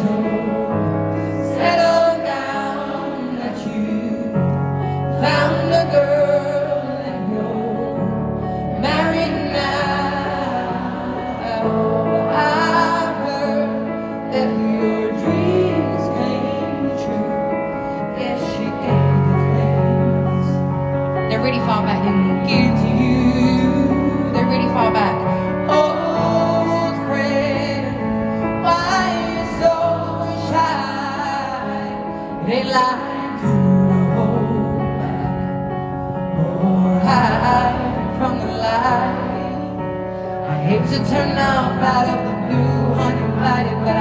settle down that you found a girl and you're married now. I heard that your dreams came true. Yes, she gave you things. They're really far back. Give to you. They're really far back. Old friend, why you so shy? It ain't like you hold back or hide from the light. I hate to turn up out of the blue uninvited, but